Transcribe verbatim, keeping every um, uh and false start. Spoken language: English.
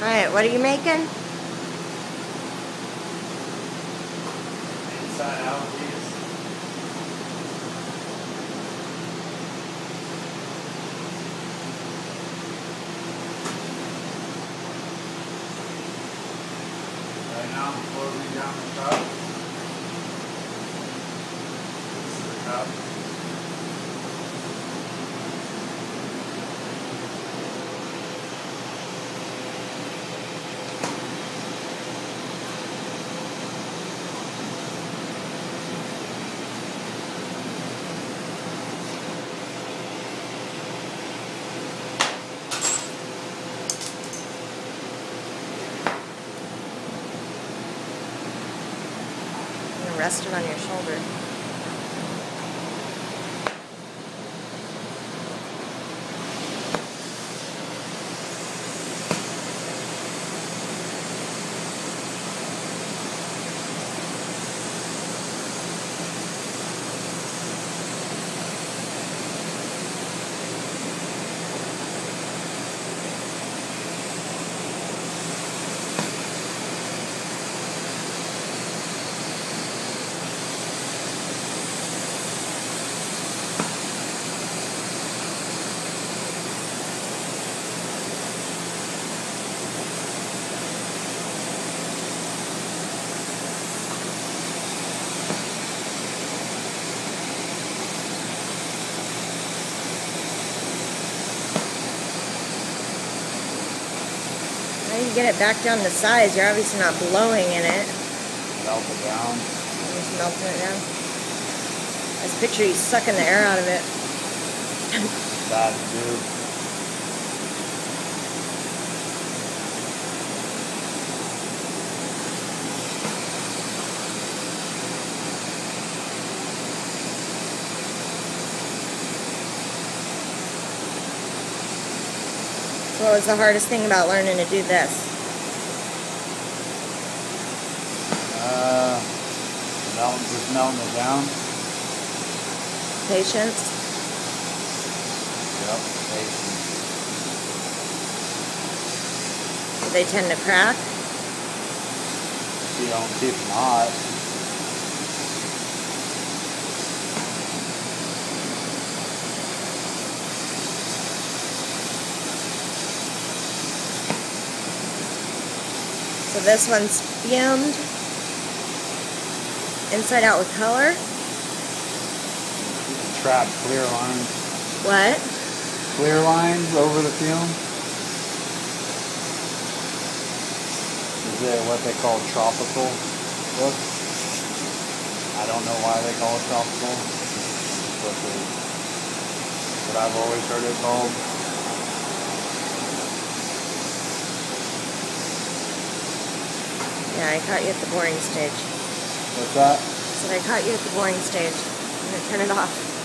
Alright, what are you making? Inside out these. Right now I'm closing down the cup. This is the cup. Rest it on your shoulder. Now you get it back down to size. You're obviously not blowing in it. Melt it down. You're just melting it down. I just picture you sucking the air out of it. Bad to do. So what was the hardest thing about learning to do this? Uh, melting, just melting it down. Patience? Yep, patience. Do they tend to crack? If you don't keep them hot. So this one's fumed inside out with color. You can trap clear lines. What? Clear lines over the fume. Is it what they call tropical look? I don't know why they call it tropical. It's what, they, what I've always heard it called. Yeah, I caught you at the boring stage. What's that? I said I caught you at the boring stage. I'm gonna turn it off.